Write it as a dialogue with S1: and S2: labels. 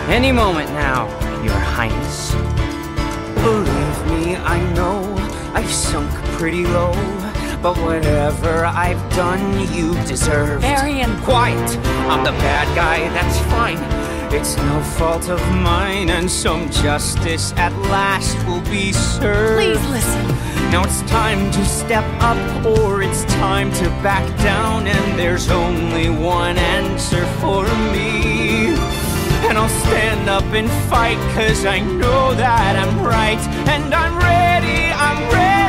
S1: Any moment now, Your Highness.
S2: Believe me, I know I've sunk pretty low, but whatever I've done, you deserve.
S3: Varian!
S2: Quiet! I'm the bad guy, that's fine. It's no fault of mine, and some justice at last will be served.
S3: Please listen.
S2: Now it's time to step up, or it's time to back down, and there's only one answer for me. And I'll stand up and fight, 'cause I know that I'm right, and I'm ready, I'm ready.